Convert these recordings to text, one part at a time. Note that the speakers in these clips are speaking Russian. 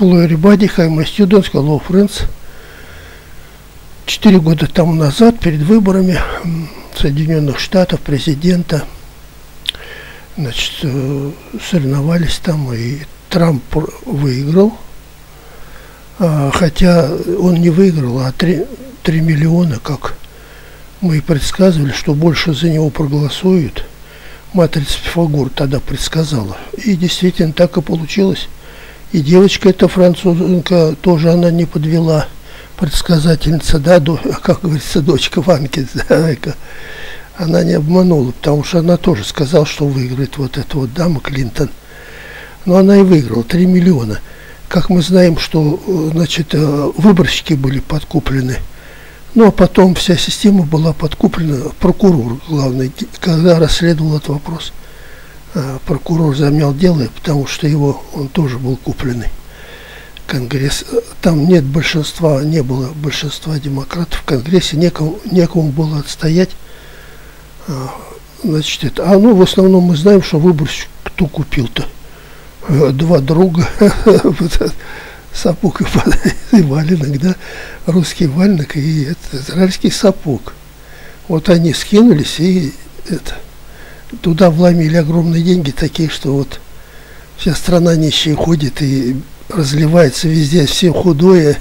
Hello everybody, hi my students, hello friends. 4 года тому назад, перед выборами Соединенных Штатов, президента, значит, соревновались там, и Трамп выиграл. Хотя он не выиграл, а 3 миллиона, как мы и предсказывали, что больше за него проголосуют. Матрица Пифагора тогда предсказала. И действительно так и получилось. И девочка эта французенка, тоже она не подвела, предсказательница, да, как говорится, дочка Ванки, да, она не обманула, потому что она тоже сказала, что выиграет вот эта вот дама Клинтон. Но она и выиграла, 3 миллиона. Как мы знаем, что, значит, выборщики были подкуплены. Ну, а потом вся система была подкуплена. Прокурор, главный, когда расследовал этот вопрос, прокурор замял дело, потому что он тоже был купленный. Конгресс, там нет большинства, не было большинства демократов в Конгрессе, некому было отстоять. Значит, это. В основном мы знаем, что выборщик кто купил-то? 2 друга, сапог и валенок, да, русский валенок и израильский сапог. Вот они скинулись и туда вломили огромные деньги, такие, что вот вся страна нищая ходит и разливается везде, все худое,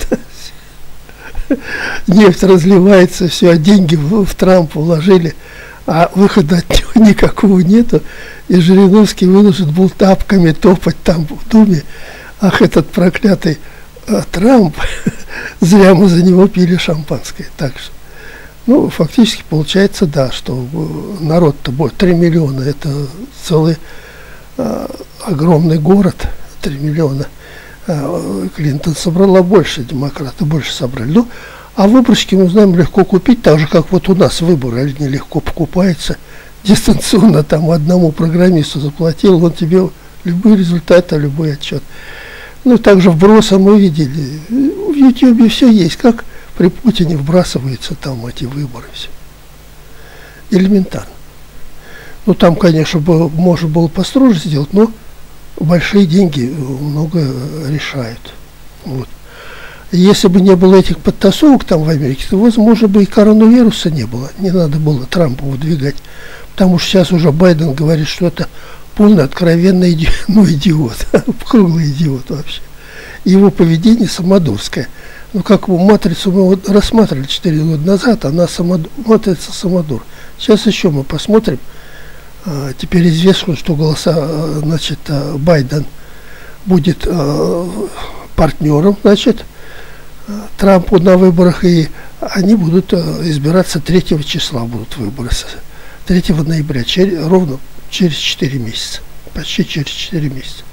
нефть разливается, все, а деньги в Трампа вложили, а выхода от него никакого нету, и Жириновский вынужден был тапками топать там в Думе. Ах, этот проклятый Трамп, зря мы за него пили шампанское. Так что, фактически получается, да, что народ-то будет 3 миллиона, это целый огромный город, 3 миллиона. Клинтон собрала больше, демократы больше собрали. А выборщики, мы знаем, легко купить, так же, как вот у нас выборы, они легко покупаются, дистанционно, там одному программисту заплатил, он тебе любые результаты, любой отчет. Ну, также вбросы мы видели, в Ютьюбе все есть, как при Путине вбрасываются там эти выборы, все. Элементарно. Там, конечно, можно было построже сделать, но большие деньги много решают. Вот. Если бы не было этих подтасовок там в Америке, то, возможно, бы и коронавируса не было. Не надо было Трампа выдвигать. Потому что сейчас уже Байден говорит, что это полный, откровенный идиот. Круглый идиот вообще. Его поведение самодурское. Как матрицу мы вот рассматривали 4 года назад, она матрица самодур. Сейчас еще мы посмотрим. Теперь известно, что голоса, значит, Байден будет партнером, значит, Трампу на выборах, и они будут избираться 3 числа, будут выборы, 3 ноября, ровно через 4 месяца, почти через 4 месяца.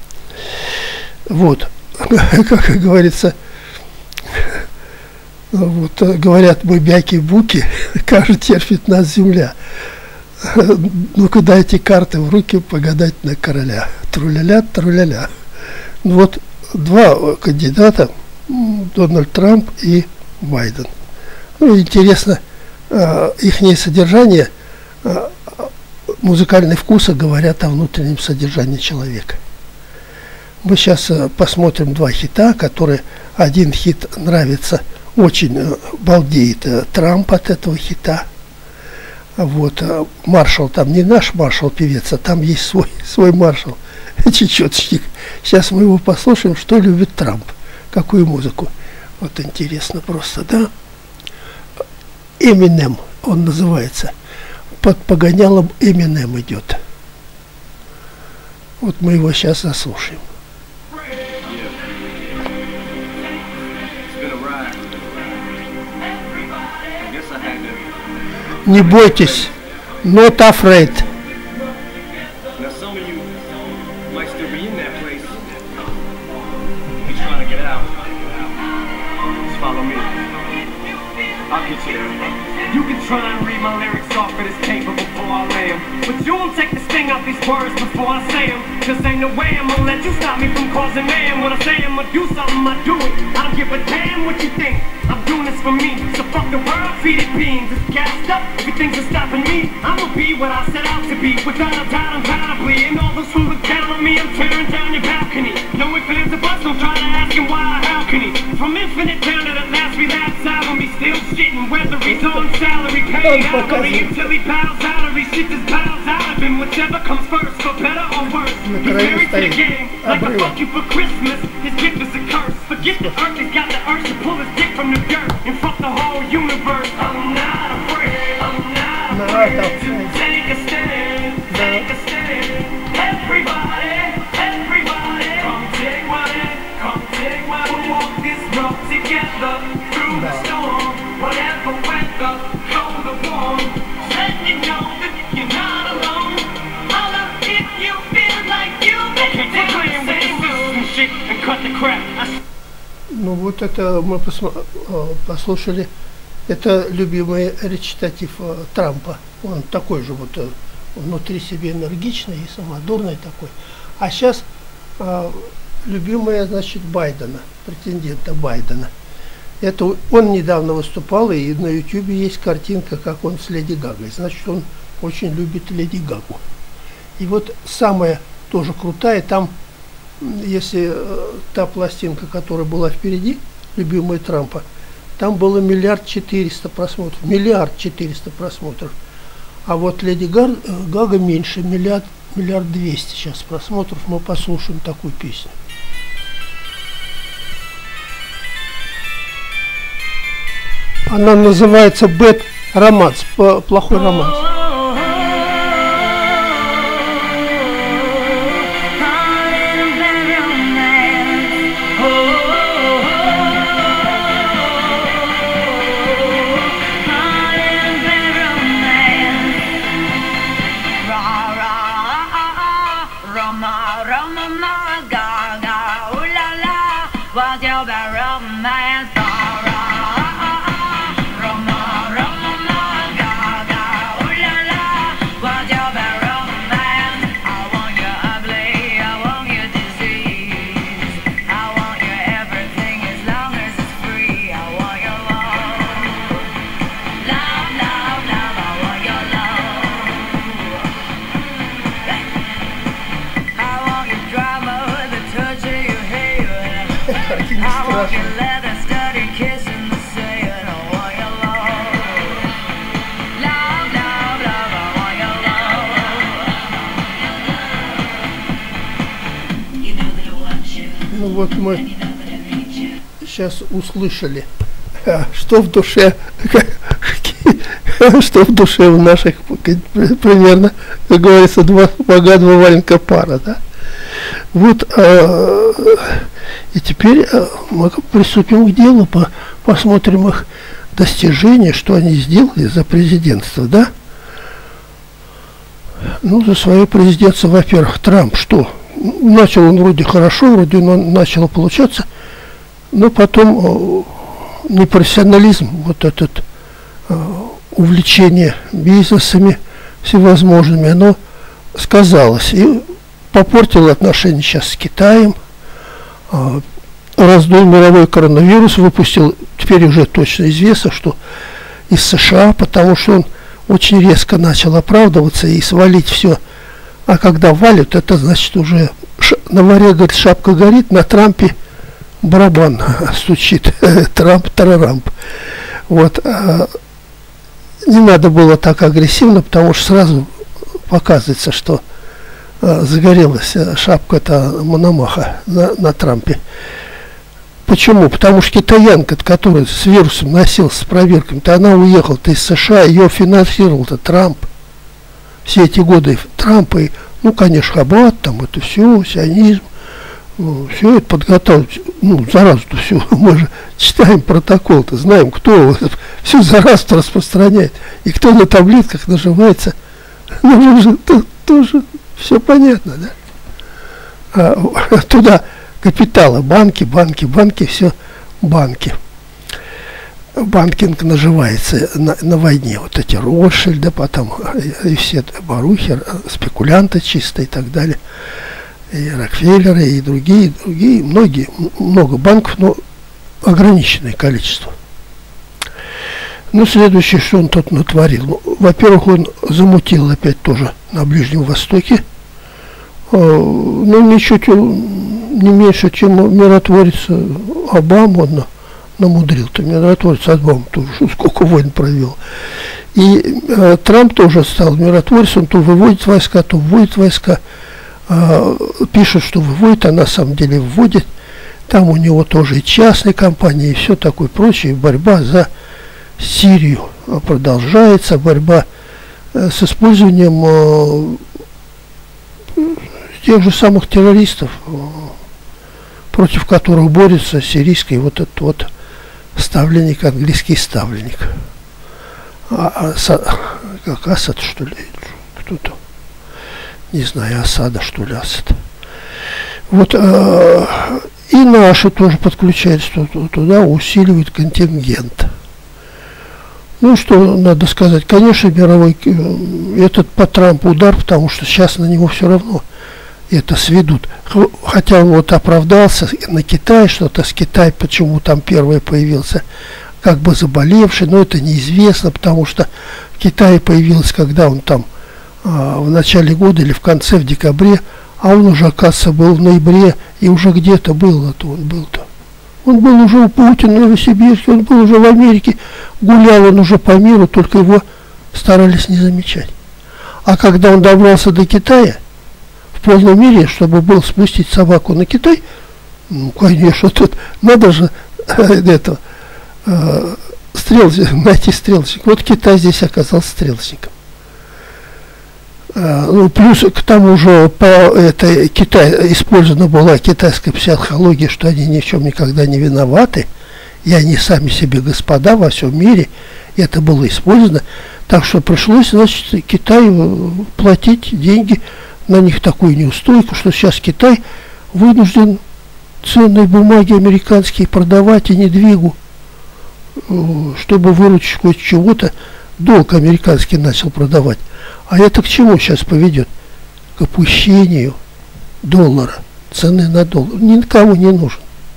Вот, как говорится, вот, говорят мы бяки-буки, каждый терпит нас земля. Ну-ка дайте карты в руки, погадать на короля. Тру-ля-ля, тру-ля-ля. Вот 2 кандидата, Дональд Трамп и Байден. Интересно, их содержание, музыкальные вкусы говорят о внутреннем содержании человека. Мы сейчас посмотрим 2 хита, которые, один хит нравится, очень балдеет Трамп от этого хита. Вот, маршал, там не наш маршал-певец, а там есть свой маршал, чечеточник. Сейчас мы его послушаем, что любит Трамп, какую музыку. Вот интересно просто, да? Eminem он называется. Под погонялом Eminem идет. Вот мы его сейчас заслушаем. Не бойтесь, not afraid. You can try and read my lyrics off of this paper before I lay them, but you won't take the sting out these words before I say them. Cause ain't no way I'm gonna let you stop me from causing man. When I say I'm gonna do something, I do it. I don't give a damn what you think. I'm doing this for me, so fuck the world, feed it beans. It's gassed up, everything's just stopping me. I'ma be what I set out to be, without a doubt, undoubtedly. And all those who look down on me, I'm tearing down your balcony. No ifs, ands, or buts, don't try Он показывает. На краю стоит обрыва. Ну вот это мы послушали. Это любимый речитатив Трампа. Он такой же вот внутри себя энергичный и самодурный такой. А сейчас любимая, значит, Байдена, претендента Байдена. Это он недавно выступал, и на Ютубе есть картинка, как он с Леди Гагой. Значит, он очень любит Леди Гагу. И вот самая тоже крутая, там, если та пластинка, которая была впереди, любимая Трампа, там было 1 400 000 просмотров. 1 400 000 просмотров. А вот Леди Гага меньше, 1 200 000 сейчас просмотров. Мы послушаем такую песню. Она называется «Bad Romance», плохой романс. Ну вот мы сейчас услышали, что в душе, что в душе у наших примерно, как говорится, два валенка пара, да? Вот, и теперь мы приступим к делу, посмотрим их достижения, что они сделали за президентство, да? Ну, за свое президентство, во-первых, Трамп что? Начал он вроде хорошо, вроде он начал получаться, но потом непрофессионализм, вот этот увлечение бизнесами всевозможными, оно сказалось и попортило отношения сейчас с Китаем, раздул мировой коронавирус, выпустил, теперь уже точно известно, что из США, потому что он очень резко начал оправдываться и свалить все. А когда валят, это значит уже на варе, говорит, шапка горит, на Трампе барабан стучит. Трамп, тарарамп. Вот. Не надо было так агрессивно, потому что сразу показывается, что загорелась шапка-то Мономаха на Трампе. Почему? Потому что китаянка, которая с вирусом носилась с проверками-то, она уехала-то из США, ее финансировал-то Трамп. Все эти годы Трампа, и, ну, конечно, Хаббат, там это все, сионизм, ну, все это подготовить, ну, заразу-то все, мы же читаем протокол-то, знаем, кто всю заразу распространяет, и кто на таблетках наживается, ну, уже тоже все понятно, да? Туда капиталы, банки, все банки. Банкинг наживается на войне. Вот эти Ротшильды, потом и все барухи, спекулянты чистые и так далее. И Рокфеллеры, и другие, много банков, но ограниченное количество. Ну, следующее, что он тут натворил. Ну, во-первых, он замутил опять тоже на Ближнем Востоке. Ну, ничуть не меньше, чем миротворец Обама, он намудрил-то. Миротворец Обама тоже, сколько войн провел. И Трамп тоже стал миротворцем, то выводит войска, то вводит войска. Пишет, что выводит, а на самом деле вводит. Там у него тоже и частные компании, и все такое прочее. Борьба за Сирию продолжается, борьба с использованием тех же самых террористов, против которых борется сирийский вот этот вот ставленник, английский ставленник. Как Асад, что ли? Кто-то. Не знаю, Асада, что ли, Асад. Вот, и наши тоже подключаются туда, усиливают контингент. Ну, что надо сказать, конечно, мировой, этот по Трампу удар, потому что сейчас на него все равно это сведут. Хотя он вот оправдался на Китай, что-то с Китая, почему там первый появился, как бы заболевший, но это неизвестно, потому что в Китае появилось, когда он там в начале года или в конце, в декабре, а он уже, оказывается, был в ноябре, и уже где-то был, а то он был-то. Он был уже у Путина, в Новосибирске, он был уже в Америке, гулял он уже по миру, только его старались не замечать. А когда он добрался до Китая, в полном мире, чтобы был спустить собаку на Китай, ну, конечно, тут надо же это, найти стрелочник. Вот Китай здесь оказался стрелочником. Ну, плюс к тому же по этой использована была китайская психология, что они ни в чем никогда не виноваты, и они сами себе господа во всем мире, и это было использовано. Так что пришлось, значит, Китаю платить деньги, на них такую неустойку, что сейчас Китай вынужден ценные бумаги американские продавать и недвигу, чтобы выручить хоть чего-то, долг американский начал продавать. А это к чему сейчас поведет? К опущению доллара, цены на доллар. Никому не нужен.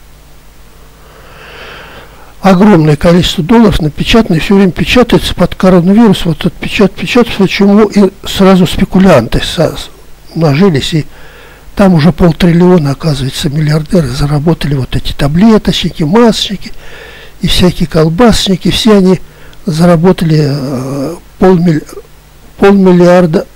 Огромное количество долларов напечатано, и все время печатается под коронавирус. Вот этот печатается, почему и сразу спекулянты нажились, и там уже 500 миллиона, оказывается, миллиардеры заработали вот эти таблеточники, масочники и всякие колбасники. Все они заработали полтриллиона,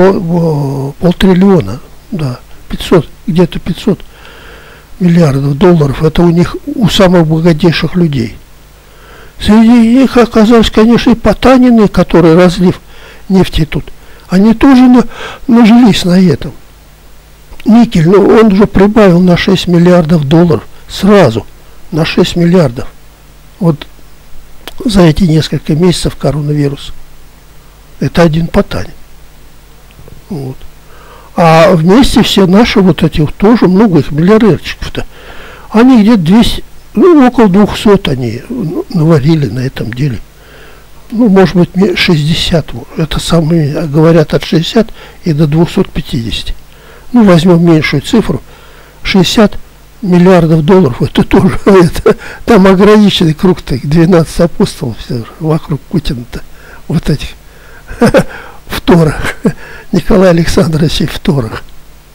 да, 500, где-то 500 миллиардов долларов. Это у них, у самых богатейших людей. Среди них оказались, конечно, и Потанины, которые разлив нефти тут. Они тоже нажились на этом. Никель, ну, он уже прибавил на 6 миллиардов долларов сразу, на 6 миллиардов. Вот за эти несколько месяцев коронавируса. Это один Потанин. Вот. А вместе все наши вот эти тоже много их миллиардерчиков-то. Они где-то 200, ну, около 200 они наварили на этом деле. Ну, может быть, 60. Это самые, говорят, от 60 и до 250. Ну, возьмем меньшую цифру. 60 миллиардов долларов. Это тоже, это, там ограниченный круг-то, 12 апостолов все вокруг Путина-то. Вот этих вторых. Николай Александрович вторых.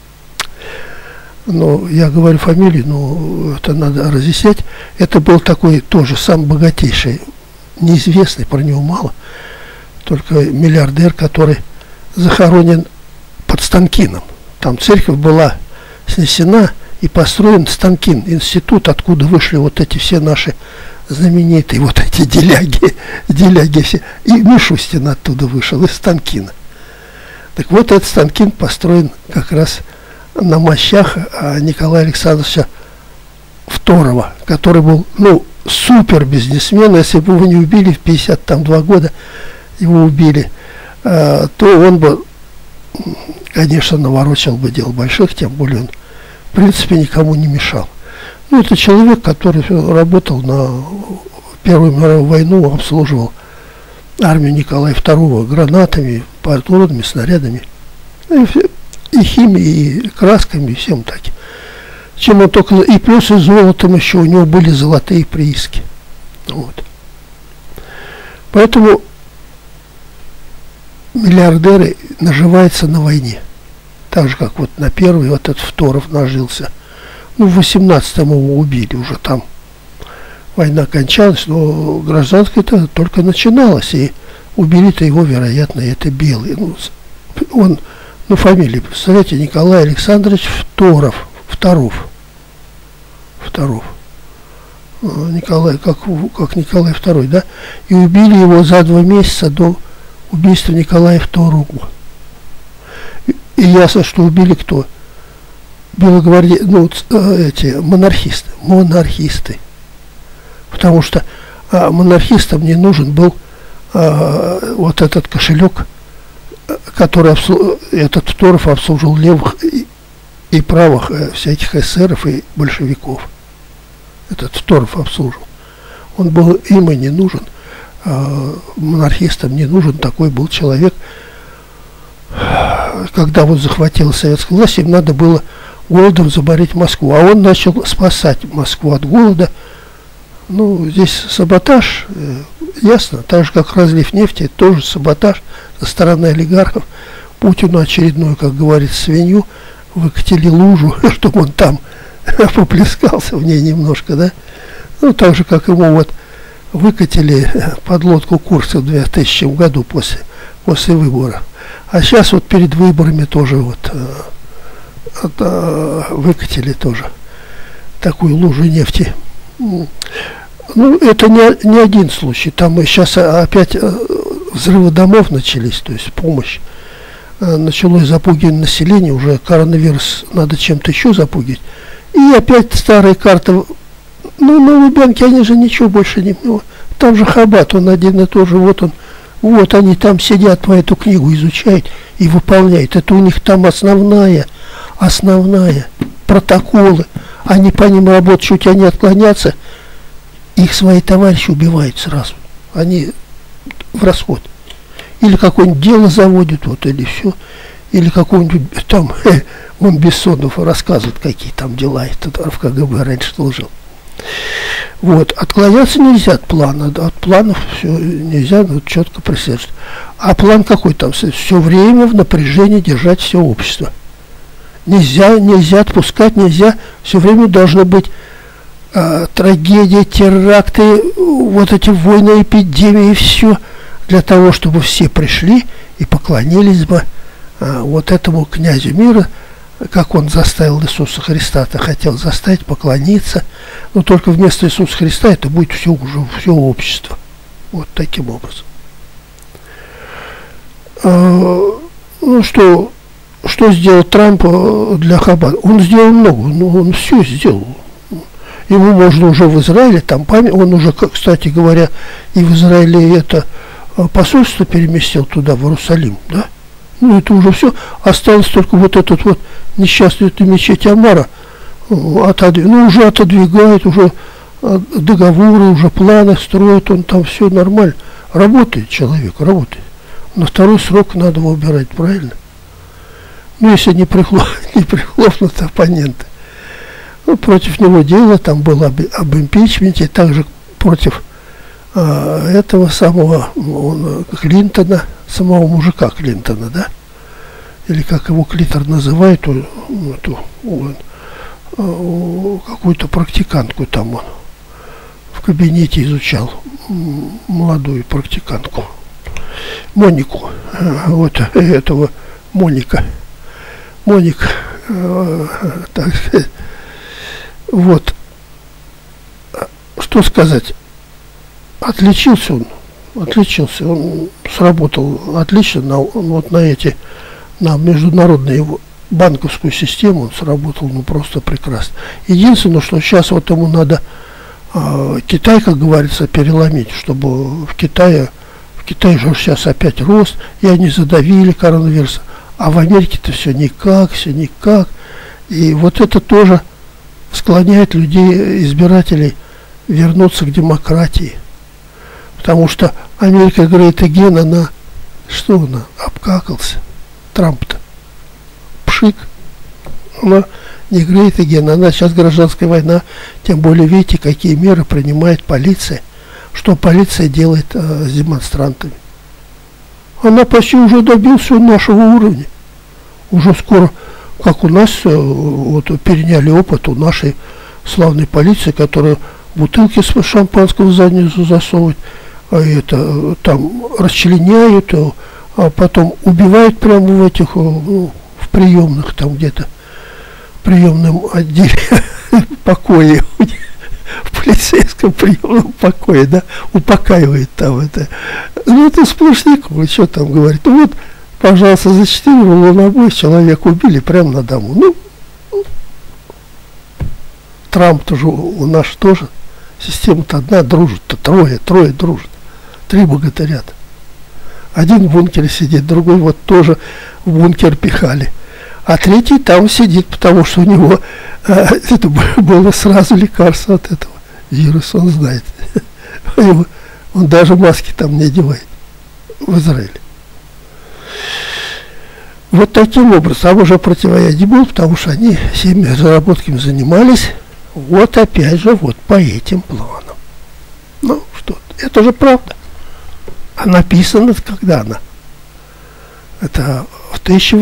Но я говорю фамилию, но это надо разъяснять. Это был такой тоже самый богатейший, неизвестный, про него мало, только миллиардер, который захоронен под Станкином. Там церковь была снесена и построен Станкин, институт, откуда вышли вот эти все наши знаменитые, вот эти деляги все. И Мишустин оттуда вышел, из Станкина. Так вот, этот Станкин построен как раз на мощах Николая Александровича II, который был, ну, супер бизнесмен. Если бы его не убили в 52 года, его убили, то он бы, конечно, наворочил бы дел больших, тем более он, в принципе, никому не мешал. Ну, это человек, который работал на Первую мировую войну, обслуживал армию Николая II гранатами, патронами, снарядами, и химией, и красками, и всем таким. Чем он только, и плюс и золотом еще, у него были золотые прииски. Вот. Поэтому миллиардеры наживаются на войне. Так же, как вот на первый вот этот Второв нажился. Ну, в 18-м его убили, уже там война кончалась, но гражданская-то только начиналась. И убили-то его, вероятно, это белый. Ну, он, ну, фамилия, представляете, Николай Александрович Второв. Николай, как Николай II, да? И убили его за 2 месяца до убийства Николая II. И ясно, что убили кто? Белогвардейцы, ну, эти монархисты. Потому что монархистам не нужен был вот этот кошелек, который этот Второв обслуживал левых и правых всяких эсеров и большевиков. Этот Второв обслуживал. Он был им и не нужен. Монархистам не нужен такой был человек. Когда вот захватила советская власть, им надо было голодом заморить Москву. А он начал спасать Москву от голода. Ну, здесь саботаж, ясно, так же, как разлив нефти, это тоже саботаж со стороны олигархов. Путину очередную, как говорит, свинью выкатили лужу, чтобы он там поплескался в ней немножко, да? Ну, так же, как ему вот выкатили подлодку Курска в 2000 году после выборов. А сейчас вот перед выборами тоже вот выкатили тоже такую лужу нефти. Ну, это не один случай. Там сейчас опять взрывы домов начались, то есть помощь. Началось запугивание населения, уже коронавирус надо чем-то еще запугивать. И опять старые карты. Ну, на Лубянке они же ничего больше не... Там же Хабат, он один и тот же, вот они там сидят, по эту книгу изучают и выполняют. Это у них там основная протоколы. Они по ним работают, чуть они отклонятся, их свои товарищи убивают сразу. Они в расход. Или какое-нибудь дело заводят, вот, или все. Или какой-нибудь там, он Бессонов рассказывает, какие там дела это в КГБ раньше служил. Вот, отклоняться нельзя от плана, от планов все нельзя, но четко преследовать. А план какой там? Все время в напряжении держать все общество. Нельзя отпускать, нельзя, все время должно быть трагедии, теракты, вот эти войны, эпидемии, все, для того, чтобы все пришли и поклонились бы вот этому князю мира, как он заставил Иисуса Христа-то, хотел заставить поклониться, но только вместо Иисуса Христа это будет все общество. Вот таким образом. Ну что сделал Трамп для Хаббата? Он сделал много, но он все сделал. Ему можно уже в Израиле, там он уже, кстати говоря, и в Израиле это посольство переместил туда, в Иерусалим, да? Ну, это уже все. Осталось только вот этот вот несчастный мечеть Амара. Уже отодвигает, уже договоры, уже планы строит, он там все нормально. Работает человек, работает. На второй срок надо его убирать, правильно? Ну, если не прихлопнут оппоненты. Ну, против него дело там было об импичменте, также против этого самого Клинтона, самого мужика Клинтона, да? Или как его Клитер называет, какую-то практикантку там он в кабинете изучал, молодую практикантку, Монику, вот этого Моника, так сказать. Вот, что сказать, отличился он сработал отлично на международную банковскую систему, он сработал, ну, просто прекрасно. Единственное, что сейчас вот ему надо Китай, как говорится, переломить, чтобы в Китае же сейчас опять рост, и они задавили коронавирус, а в Америке-то все никак. И вот это тоже склоняет людей, избирателей, вернуться к демократии. Потому что Америка Great Again, она обкакался. Трамп-то. Пшик. Она не Great Again, она сейчас гражданская война. Тем более, видите, какие меры принимает полиция. Что полиция делает с демонстрантами. Она почти уже добилась нашего уровня. Уже скоро, как у нас, вот переняли опыт у нашей славной полиции, которая бутылки с шампанского в задницу засовывает, это там расчленяют, а потом убивают прямо в этих, ну, в приемных, там где-то, в приемном отделе покое, в полицейском приемном покое, да, упокаивает там это. Ну, это сплошняк, что там говорит. Ну, вот, пожалуйста, за 4 волнобоя человека убили прямо на дому. Ну, Трамп тоже, у нас тоже, система-то одна дружит-то, трое дружат, 3 богатыря-то. Один в бункере сидит, другой вот тоже в бункер пихали. А 3-й там сидит, потому что у него это было сразу лекарство от этого вируса, он знает. Он даже маски там не одевает в Израиле. Вот таким образом. Там уже противоядие было, потому что они всеми разработками занимались. Вот опять же, вот по этим планам. Ну, что, это же правда. А написано, когда она? Это в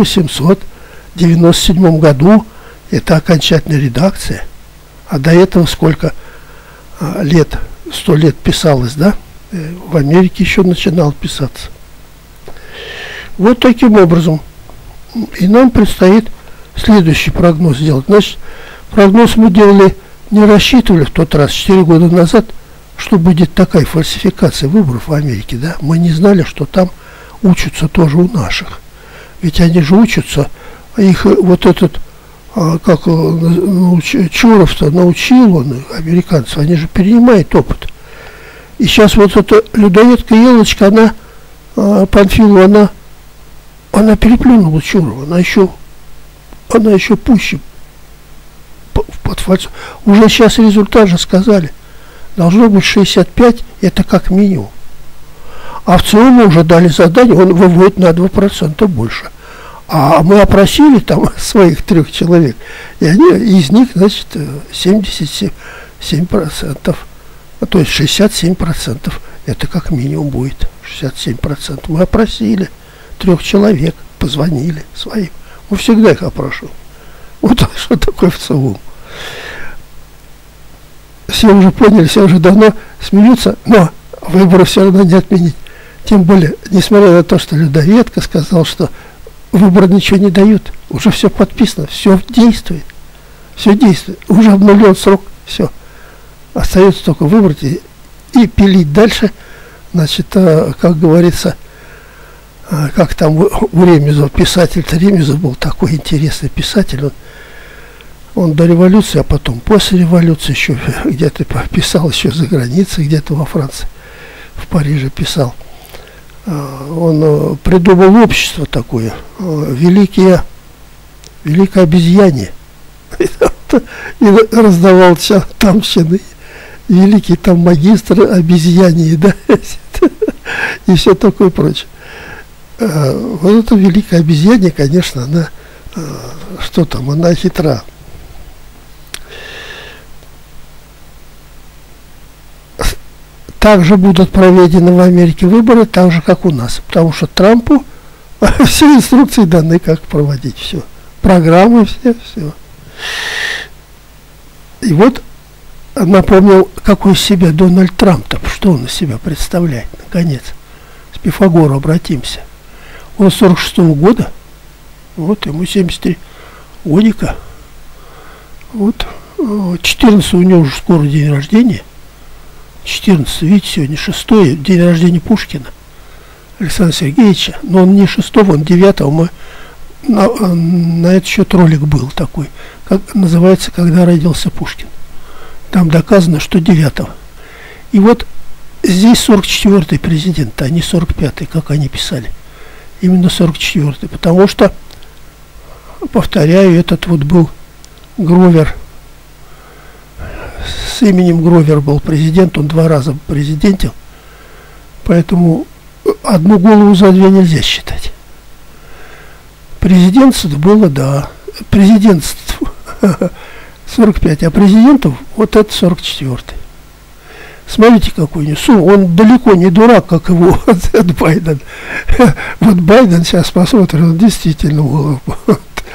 1897 году, это окончательная редакция. А до этого сколько лет, 100 лет писалось, да? В Америке еще начинал писаться. Вот таким образом. И нам предстоит следующий прогноз сделать. Значит, прогноз мы делали, не рассчитывали в тот раз, 4 года назад, что будет такая фальсификация выборов в Америке, да? Мы не знали, что там учатся тоже у наших. Ведь они же учатся, их вот этот, как Чуров-то научил он, американцев, они же перенимают опыт. И сейчас вот эта людоедка Елочка, она, Панфилова, она переплюнула Чурова, она еще пуще под фальсу. Уже сейчас результат же сказали. Должно быть 65, это как минимум. А в целом уже дали задание, он выводит на 2% больше. А мы опросили там своих 3 человек, и они, из них, значит, 77%, то есть 67%. Это как минимум будет 67%. Мы опросили 3 человек, позвонили своим. Мы всегда их опрашиваем. Вот что такое в целом. Все уже поняли, все уже давно смеются, но выборы все равно не отменить. Тем более, несмотря на то, что людоедка сказал, что выборы ничего не дают, уже все подписано, все действует. Все действует. Уже обнулен срок, все. Остается только выбрать и пилить дальше. Значит, как говорится, как там у Ремезова, писатель-то Ремезов был такой интересный писатель. Он до революции, а потом после революции еще где-то писал, еще за границей, где-то во Франции, в Париже писал. Он придумал общество такое, великое обезьяне. И раздавал там чины. Великий там магистр обезьяне, да, и все такое прочее. Вот эта великая обезьяне, конечно, она, что там, она хитра. Также будут проведены в Америке выборы, так же, как у нас. Потому что Трампу все инструкции даны, как проводить все. Программы все. И вот напомнил, какой из себя Дональд Трамп-то, что он из себя представляет, наконец. С Пифагору обратимся. Он 46-го года, вот ему 73 годика. Вот 14 у него уже скоро день рождения. 14, видите, сегодня 6-й, день рождения Пушкина, Александра Сергеевича. Но он не 6-го, он 9-го. Мы на этот счет ролик был такой, как называется «Когда родился Пушкин». Там доказано, что 9-го. И вот здесь 44-й президент, а не 45-й, как они писали. Именно 44-й, потому что, повторяю, этот вот был Гровер. С именем Гровер был президент, он 2 раза президентил, поэтому одну голову за 2 нельзя считать. Президентство было, да, президентство 45, а президентов вот это 44-й. Смотрите, какой у него, он далеко не дурак, как его Байден. Вот Байден сейчас посмотрит, он действительно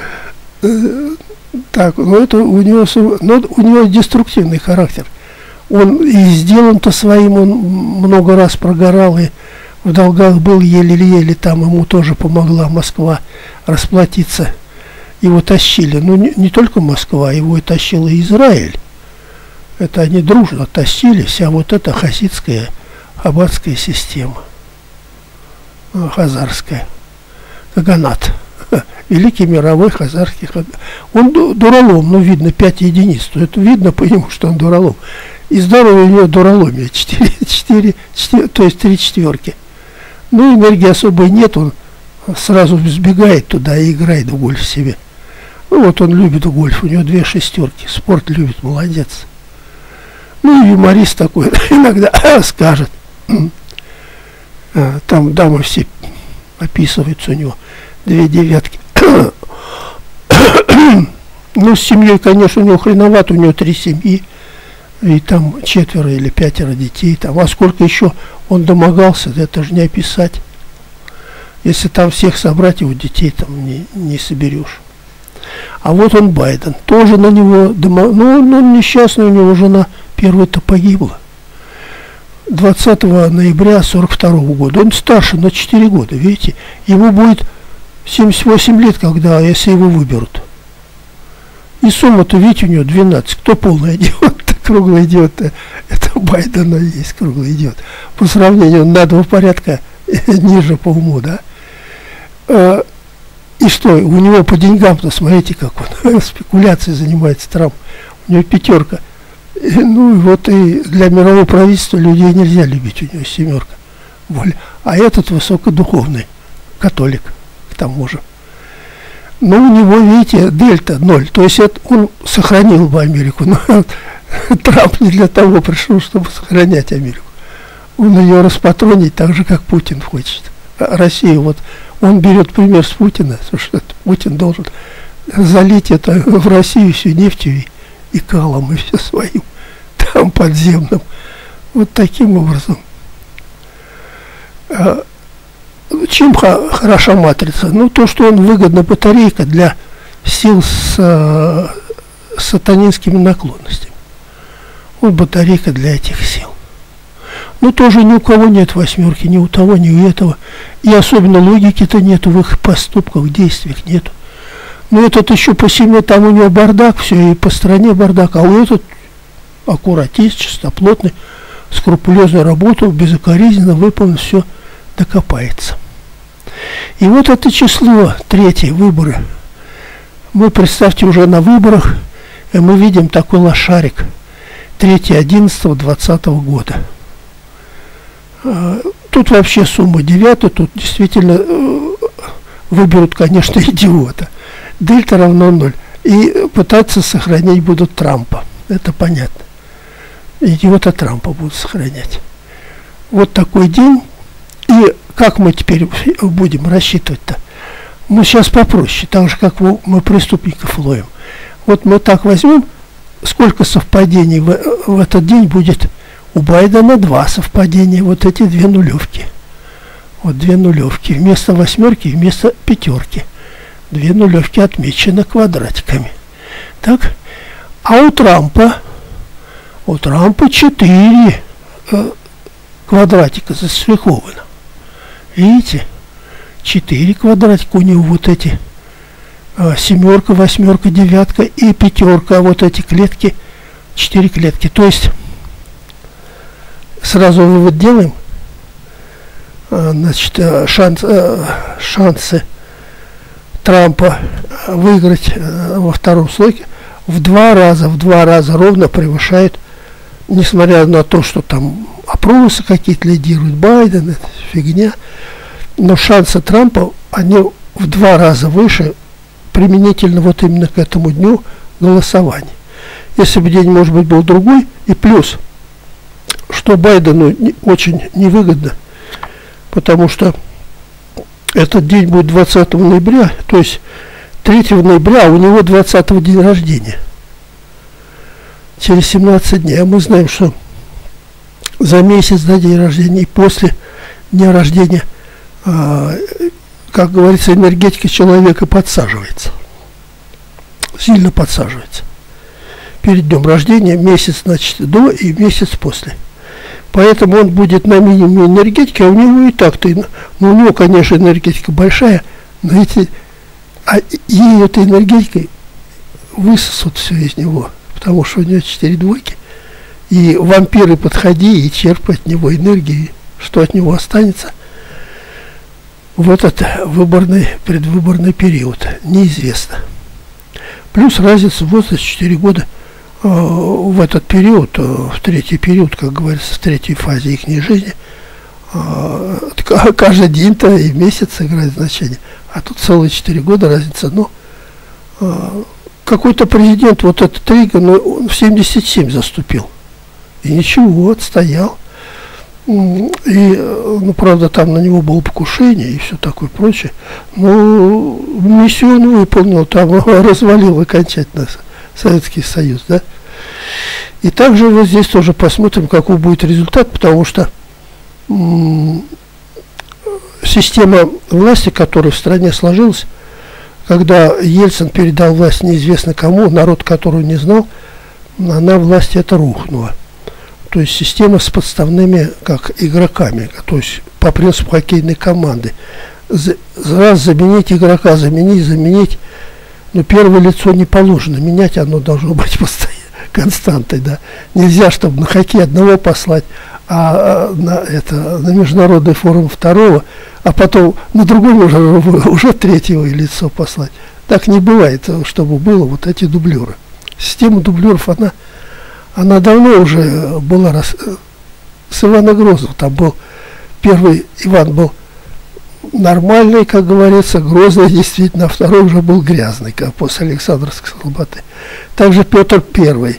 так, но это у него деструктивный характер. Он и сделан-то своим, он много раз прогорал и в долгах был, еле-еле там ему тоже помогла Москва расплатиться. Его тащили, ну не только Москва, его и тащил и Израиль. Это они дружно тащили, вся вот эта хасидская, хаббатская система, хазарская, Каганат. Великий мировой хазарский хаган. Он дуралом, ну видно 5 единиц, то это видно по нему, что он дуралом. И здорово у него дураломие, 4, то есть 3 четверки. Ну, энергии особой нет, он сразу сбегает туда и играет в гольф себе. Ну, вот он любит гольф, у него 2 шестерки, спорт любит, молодец. Ну, и юморист такой иногда скажет. Там дамы все описываются у него, 2 девятки. Ну, с семьей, конечно, у него хреновато, у него 3 семьи. И там 4 или 5 детей. Там. А сколько еще он домогался, это же не описать. Если там всех собрать, его детей там не соберешь. А вот он, Байден, тоже на него ну, он несчастный, у него жена первая-то погибла. 20 ноября 1942 года. Он старше на 4 года, видите. Ему будет 78 лет, когда, если его выберут. И сумма-то, видите, у него 12. Кто полный идиот? Круглый идиот. Это Байдена есть круглый идиот. По сравнению, на 2 порядка ниже по уму, да? И что, у него по деньгам-то, смотрите, как он спекуляцией занимается, Трамп. У него 5. Ну, вот и для мирового правительства людей нельзя любить, у него 7. А этот высокодуховный католик, к тому же. Но у него, видите, дельта 0. То есть это он сохранил бы Америку. Но Трамп не для того пришел, чтобы сохранять Америку. Он ее распатронить так же, как Путин хочет. Россию, вот он берет пример с Путина, что Путин должен залить это в Россию всю нефтью и калом, и все своим, там подземным. Вот таким образом. Чем хороша матрица? Ну, то, что он выгодна батарейка для сил с сатанинскими наклонностями. Он батарейка для этих сил. Ну, тоже ни у кого нет 8, ни у того, ни у этого. И особенно логики-то нету в их поступках, действиях нету. Но этот еще по семье, там у него бардак, все, и по стране бардак. А у этот аккуратист, чистоплотный, скрупулезно работал, безукоризненно выполнил, все докопается. И вот это число, 3, выборы. Мы, представьте, уже на выборах, и мы видим такой лошарик. 3.11.20 года. Тут вообще сумма 9, тут действительно выберут, конечно, идиота. Дельта равно 0. И пытаться сохранять будут Трампа. Это понятно. Идиота Трампа будут сохранять. Вот такой день. И как мы теперь будем рассчитывать-то? Мы сейчас попроще, так же, как мы преступников ловим. Вот мы так возьмем, сколько совпадений в этот день будет. У Байдена 2 совпадения, вот эти 2 нулевки. Вот 2 нулевки. Вместо 8, вместо 5. 2 нулевки отмечены квадратиками. Так. А у Трампа 4 квадратика заштриховано. Видите? 4 квадратика у него вот эти. 7, 8, 9 и 5. Вот эти клетки. 4 клетки. То есть сразу вывод делаем. Значит, шансы Трампа выиграть во втором слоге в 2 раза ровно превышают, несмотря на то, что там опросы какие-то лидируют, Байден, это фигня, но шансы Трампа, они в 2 раза выше применительно вот именно к этому дню голосования. Если бы день, может быть, был другой, и плюс, что Байдену очень невыгодно, потому что этот день будет 20 ноября, то есть 3 ноября, а у него 20-го день рождения. Через 17 дней. А мы знаем, что за месяц до дня рождения и после дня рождения, как говорится, энергетика человека подсаживается. Сильно подсаживается. перед днем рождения, месяц, значит, до и месяц после. Поэтому он будет на минимуме энергетики, а у него и так-то, ну, у него, конечно, энергетика большая, но ей этой энергетикой высосут все из него, потому что у него 4 двойки. И вампиры, подходи и черпай от него энергии, что от него останется в этот предвыборный период, неизвестно. Плюс разница в возрасте 4 года в этот период, в третий период, как говорится, в третьей фазе их жизни, каждый день-то и месяц играет значение. А тут целые 4 года разница. Но какой-то президент, вот этот Рейган, он в 77 заступил. И ничего, отстоял. И, ну, правда, там на него было покушение и все такое прочее. Но миссию он выполнил, там развалил окончательно Советский Союз, да. И также вот здесь тоже посмотрим, какой будет результат, потому что система власти, которая в стране сложилась, когда Ельцин передал власть неизвестно кому, народ, которого не знал, она власть это рухнула. То есть система с подставными, как игроками, то есть по принципу хоккейной команды. Раз заменить игрока, заменить, но первое лицо не положено менять, оно должно быть постоянно константой, да. Нельзя, чтобы на хоккей одного послать, а на международный форум второго, а потом на другом уже третьего лицо послать. Так не бывает, чтобы было вот эти дублеры. Система дублеров, она давно уже была с Ивана Грозного. Там был первый Иван был нормальный, как говорится, грозный действительно, а второй уже был грязный, как после Александровской слободы. Также Петр I.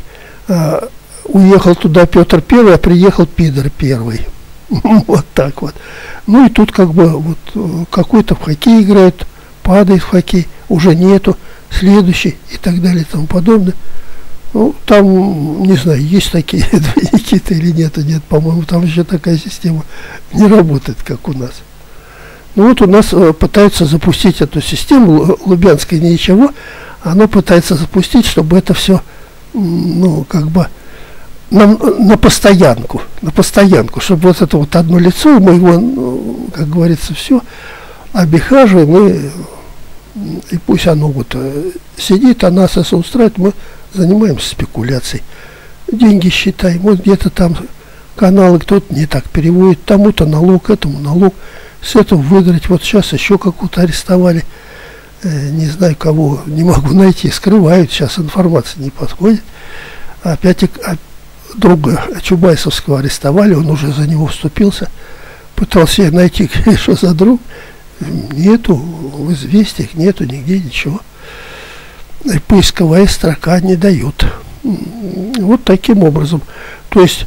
Уехал туда Петр I, а приехал Пидор I. Вот так вот. Ну и тут как бы вот какой-то в хоккей играет, падает в хоккей, уже нету, следующий и так далее и тому подобное. Ну, там, не знаю, есть такие двойники-то или нет, по-моему, там еще такая система не работает, как у нас. Ну вот у нас пытаются запустить эту систему, Лубянская ничего, оно пытается запустить, чтобы это все, ну, как бы, на постоянку, чтобы вот это вот одно лицо, мы его, ну, как говорится, все обихаживаем, и пусть оно вот сидит, а нас это устраивает, мы занимаемся спекуляцией. Деньги считаем, вот где-то там каналы кто-то не так переводит, тому-то налог, этому налог, с этого выиграть. Вот сейчас еще какую-то арестовали, не знаю кого, не могу найти, скрывают, сейчас информация не подходит. Опять друга Чубайсовского арестовали, он уже за него вступился, пытался найти, что за друг, нету, в известиях нету нигде ничего. И поисковая строка не дает. Вот таким образом. То есть,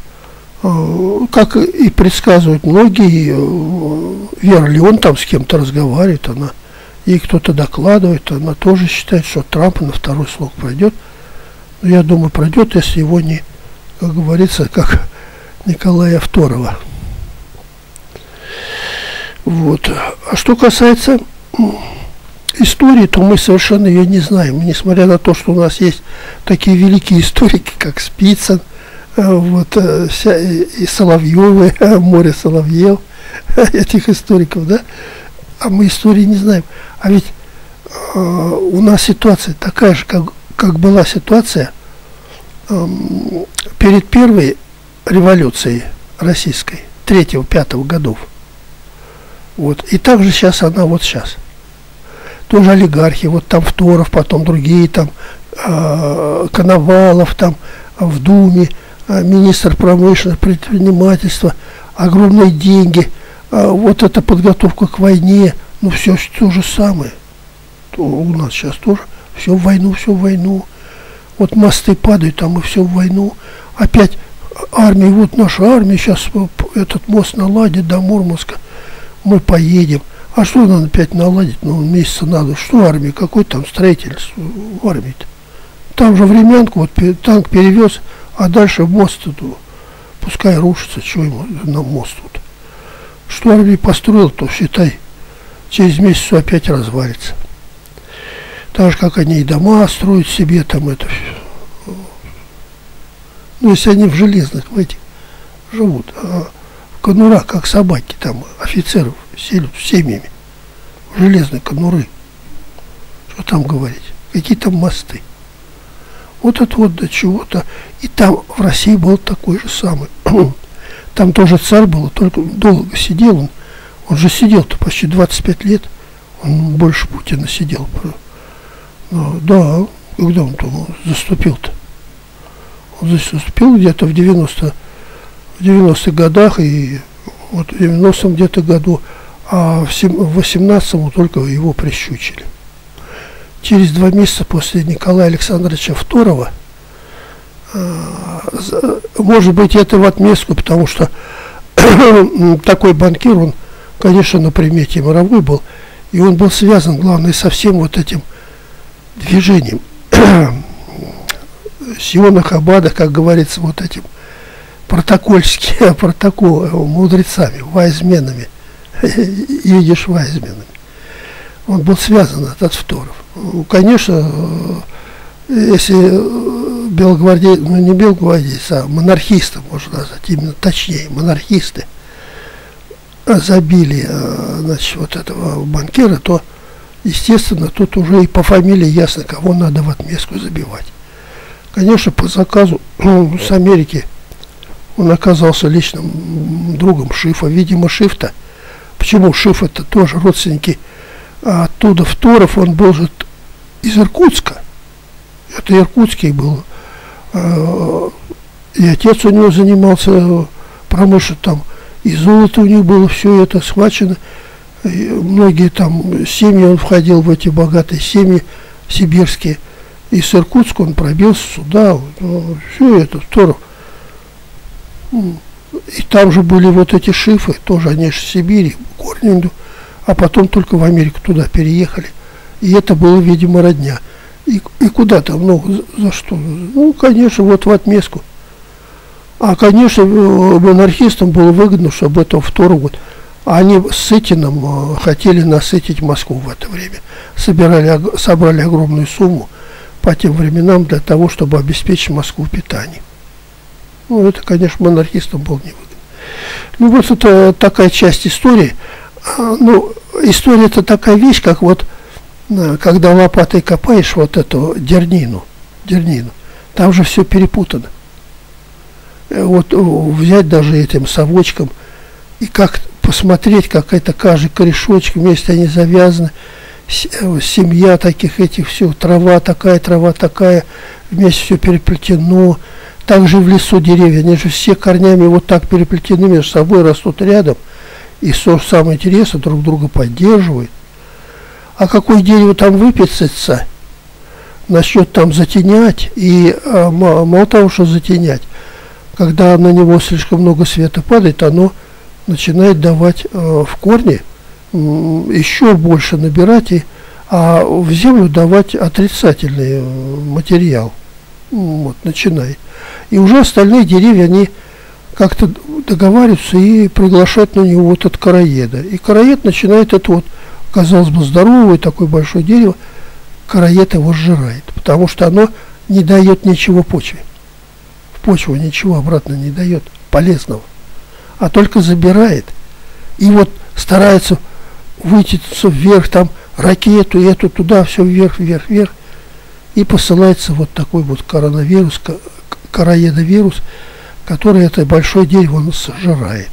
как и предсказывают многие, Вера Леон там с кем-то разговаривает, ей кто-то докладывает, она тоже считает, что Трамп на второй срок пройдет. Но я думаю, пройдет, если его не, как говорится, как Николая II. Вот. А что касается истории, то мы совершенно ее не знаем. Несмотря на то, что у нас есть такие великие историки, как Спицын, вот, и Соловьевы, море Соловьев, этих историков, да, а мы истории не знаем. А ведь у нас ситуация такая же, как была ситуация перед первой революцией российской, 3-5 годов. Вот. И также сейчас она вот сейчас. Тоже олигархи, вот там Второв, потом другие, там Коновалов, там в Думе, министр промышленного предпринимательства, огромные деньги, вот эта подготовка к войне, ну все то же самое. У нас сейчас тоже все в войну. Вот мосты падают, а мы все в войну. Опять армия, вот наша армия сейчас этот мост наладит до Мурманска, мы поедем. А что надо опять наладить? Ну, месяца надо. Что армия? Какой там строительство в армии-то? Там же времянку, вот танк перевез, а дальше мост тут, пускай рушится, что ему на мост тут. Что армия построила, то считай, через месяц опять развалится. Так же, как они и дома строят себе, там это Ну, если они в железных, в этих живут, а в конурах, как собаки, там офицеров селят семьями. В железной конуры. Что там говорить? Какие там мосты. Вот это вот до чего-то. И там в России был такой же самый. Там тоже царь был, только долго сидел. Он же сидел-то почти 25 лет. Он больше Путина сидел. Но, да, когда он там заступил-то? Он заступил где-то в 90-х годах, и вот в 90-м где-то году, а в 18-м только его прищучили. Через 2 месяца после Николая Александровича II, может быть, это в отместку, потому что такой банкир, он, конечно, на примете мировой был, и он был связан, главное, со всем вот этим движением Сиона Хабада, как говорится, вот этим мудрецами, вайзменами, идиш вайзменами. Он был связан, этот Фторов. Конечно, если белогвардейцы, ну не белогвардейцы, а монархисты, можно назвать, именно точнее, монархисты забили, значит, вот этого банкира, то, естественно, тут уже и по фамилии ясно, кого надо в отместку забивать. Конечно, по заказу с Америки он оказался личным другом Шифа. Видимо, Шиф-то, почему Шиф это тоже родственники, а оттуда Фторов, он был же из Иркутска. Это иркутский был. И отец у него занимался промышленностью, там и золото у них было, все это схвачено. И многие там семьи, он входил в эти богатые семьи сибирские. Из Иркутска он пробился сюда, все это, Фторов. И там же были вот эти Шифы, тоже они же в Сибири, корни, а потом только в Америку туда переехали. И это было, видимо, родня. И куда там, ну, за что? Ну, конечно, вот в отместку. А, конечно, монархистам было выгодно, чтобы этого Фторова, вот, они с Сытиным хотели насытить Москву в это время. Собрали огромную сумму по тем временам для того, чтобы обеспечить Москву питанием. Ну, это, конечно, монархистам было невыгодно. Ну, вот это такая часть истории. Ну, история это такая вещь, как вот, когда лопатой копаешь вот эту дернину, там же все перепутано. Вот взять даже этим совочком и как посмотреть, как это каждый корешочек, вместе они завязаны, семья таких этих, все, трава такая, вместе все переплетено. Также в лесу деревья, они же все корнями вот так переплетены между собой, растут рядом. И что самое интересное, друг друга поддерживают. А какое дерево там выписаться, начнет там затенять, и мало того, что затенять, когда на него слишком много света падает, оно начинает давать в корни еще больше набирать, а в землю давать отрицательный материал. Вот, начинает. И уже остальные деревья, они как-то договариваются и приглашают на него вот этот короеда. И короед начинает это вот, казалось бы, здоровое такое большое дерево, короед его сжирает, потому что оно не дает ничего почве. В почву ничего обратно не дает полезного, а только забирает. И вот старается вытянуться вверх, там ракету, и эту туда, все вверх. И посылается вот такой вот коронавирус, короедовирус, который это большое дерево он сожирает.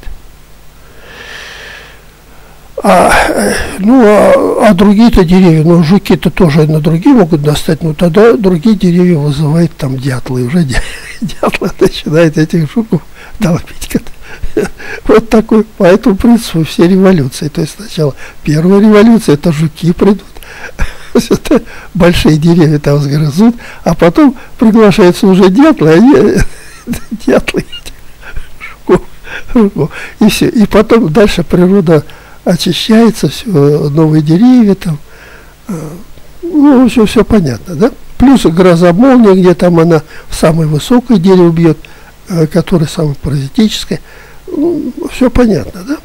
А другие-то деревья, ну, жуки-то тоже на другие могут достать, но тогда другие деревья вызывают там дятлы. Уже дятлы начинают этих жуков долбить. Вот такой, по этому принципу все революции. То есть сначала первая революция, это жуки придут. Это большие деревья там сгрызут, а потом приглашаются уже дятлы, дятлы и все. И потом дальше природа очищается, все, новые деревья там, ну, все понятно, да? Плюс гроза молния, где там она в самое высокое дерево бьет, которое самое паразитическое, ну, все понятно, да?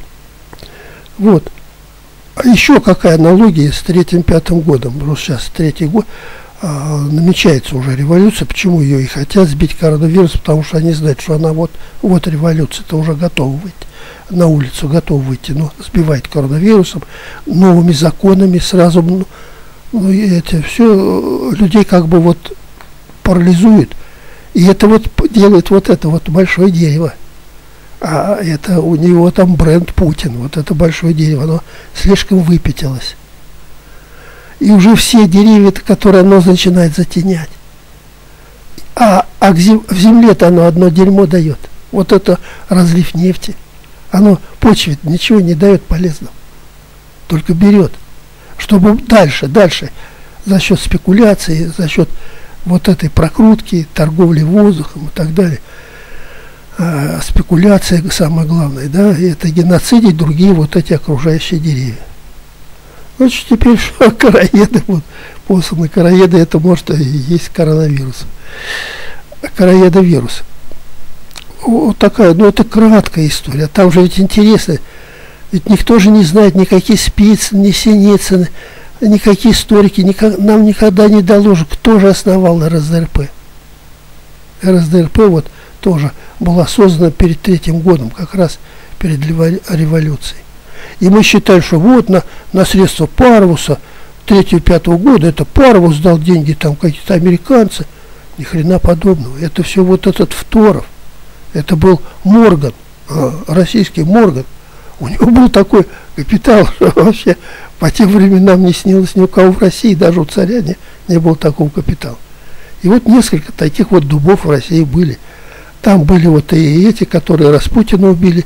Вот. А еще какая аналогия с 3-5 годом, просто сейчас 3-й год, намечается уже революция. Почему ее и хотят сбить коронавирус? Потому что они знают, что она вот революция-то уже готова выйти на улицу, готова выйти, но сбивает коронавирусом, новыми законами сразу, это все людей как бы вот парализует. И это вот делает вот это вот большое дерево. А это у него там бренд Путин. Вот это большое дерево, оно слишком выпятилось. И уже все деревья, которые оно начинает затенять. В земле-то оно одно дерьмо дает. Вот это разлив нефти. Оно почве ничего не дает полезного. Только берет. Чтобы дальше, за счет спекуляции, за счет вот этой прокрутки, торговли воздухом и так далее. Спекуляция самое главное, да, и это геноцидить другие вот эти окружающие деревья. Значит, теперь что короеды, вот, посланы короеды, это может и есть коронавирус. Короедовирус. Вот такая, это краткая история. Там же ведь интересно, ведь никто же не знает, никакие Спицын, ни Синицын, никакие историки нам никогда не доложат, кто же основал РСДРП. РСДРП вот тоже была создана перед 3-м годом, как раз перед революцией. И мы считаем, что вот на средства Парвуса 3-5 года, это Парвус дал деньги там какие-то американцы. Ни хрена подобного. Это все вот этот Второв. Это был Морган, российский Морган. У него был такой капитал, что вообще по тем временам не снилось ни у кого в России, даже у царя не было такого капитала. И вот несколько таких вот дубов в России были. Там были вот и эти, которые Распутина убили,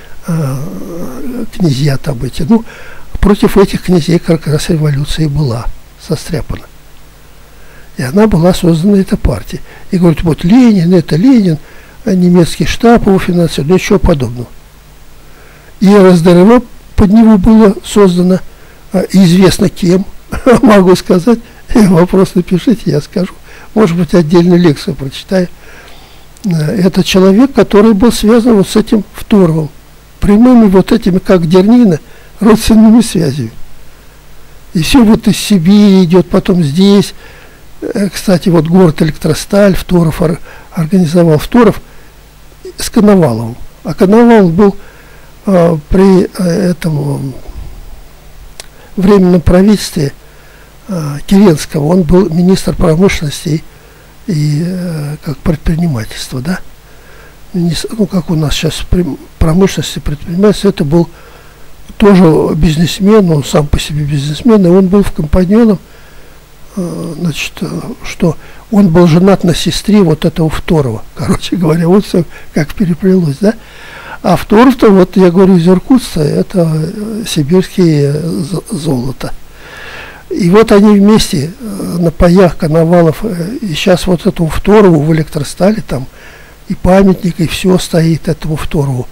князья там эти. Против этих князей как раз революция была состряпана. И она была создана, эта партия. И говорят, вот Ленин, это Ленин, немецкий штаб его финансирует, ничего подобного. И РСДРП под него было создано, известно кем, могу сказать, вопрос напишите, я скажу. Может быть, отдельную лекцию прочитаю. Это человек, который был связан вот с этим Второвым, прямыми вот этими, как Дернина, родственными связями. И все вот из Сибири идет, потом здесь. Кстати, вот город Электросталь, Второв организовал, Второв с Коноваловым. А Коновалов был при этом временном правительстве Керенского, он был министр промышленности и как предпринимательство, да? Как у нас сейчас промышленность и предпринимательство, это был тоже бизнесмен, он сам по себе бизнесмен, и он был в компаньоном, значит, что он был женат на сестре вот этого Второго. Короче говоря, вот все как переплелось, да? А Второв-то, вот я говорю, из Иркутска, это сибирские золото. И вот они вместе на паях Коновалов, и сейчас вот этому Второву в Электростале там и памятник, и все стоит этому Второву.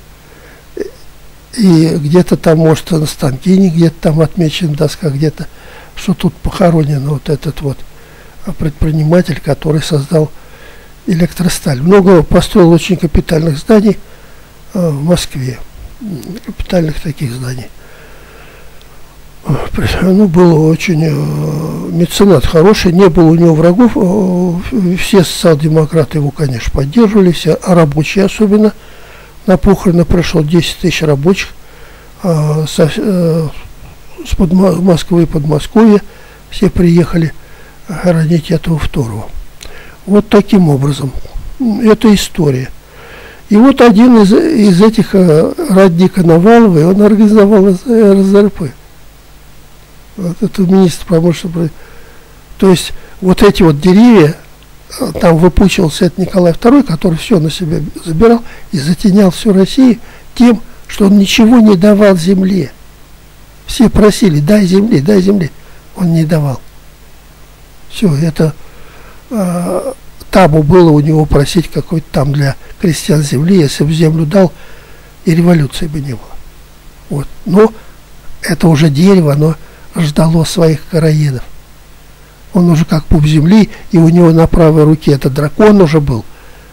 И где-то там, может, на Станкине, где-то там отмечен доска, где-то, что тут похоронен вот этот вот предприниматель, который создал Электросталь. Много построил очень капитальных зданий в Москве, капитальных таких зданий. Ну, был очень меценат хороший, не было у него врагов, все социал-демократы его, конечно, поддерживали, все, а рабочие особенно. На похороны пришло 10 тысяч рабочих с Москвы и Подмосковья, все приехали хоронить этого Второго. Вот таким образом. Это история. И вот один из этих родни Коноваловой, он организовал РСДРП. Вот это министр промышленности. То есть вот эти вот деревья, там выпучивался это Николай II, который все на себя забирал и затенял всю Россию тем, что он ничего не давал земле. Все просили, дай земли, дай земли. Он не давал. Все, это табу было у него просить какой-то там для крестьян земли, если бы землю дал, и революции бы не было. Вот. Но это уже дерево, оно ждало своих короедов. Он уже как пуп земли, и у него на правой руке это дракон уже был,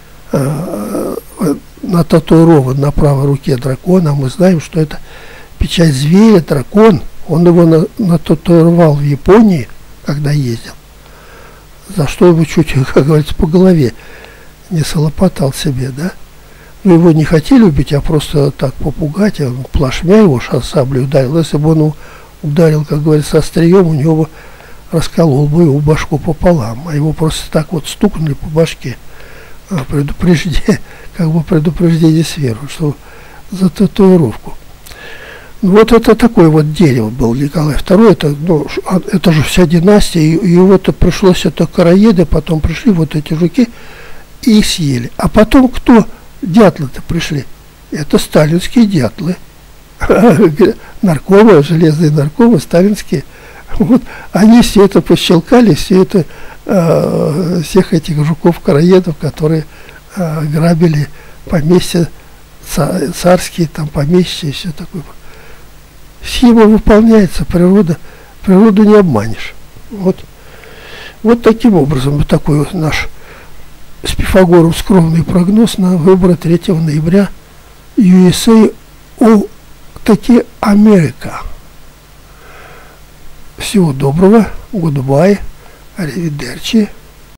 нататуирован на правой руке дракон, а мы знаем, что это печать зверя, дракон. Он его нататуировал в Японии, когда ездил. за что его чуть, как говорится, по голове не солопотал себе, да. Ну, его не хотели убить, а просто так попугать, он плашмя его саблей ударил. Если бы он ударил, как говорится, острием, у него бы расколол бы его башку пополам, а его просто так вот стукнули по башке. Предупреждение сверху, что за татуировку. Вот это такое вот дерево был Николай II, это же вся династия, и его-то пришлось, это короеды, потом пришли вот эти жуки и их съели. А потом кто? Дятлы-то пришли. Это сталинские дятлы. Наркомы, железные наркомы, сталинские. Вот, они все это пощелкали, все это, всех этих жуков-короедов, которые грабили поместья царские, там поместья и все такое. Схема выполняется, природу не обманешь. Вот таким образом, вот такой вот наш с Пифагором скромный прогноз на выборы 3 ноября USA таки Америка. Всего доброго, goodbye, arrivederci.